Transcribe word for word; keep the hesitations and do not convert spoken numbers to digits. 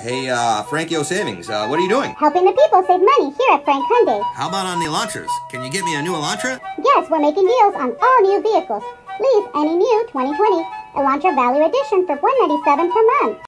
Hey, uh, Frankio Savings, uh, what are you doing? Helping the people save money here at Frank Hyundai. How about on the Elantras? Can you get me a new Elantra? Yes, we're making deals on all new vehicles. Lease any new twenty twenty Elantra Value Edition for one hundred ninety-seven dollars per month.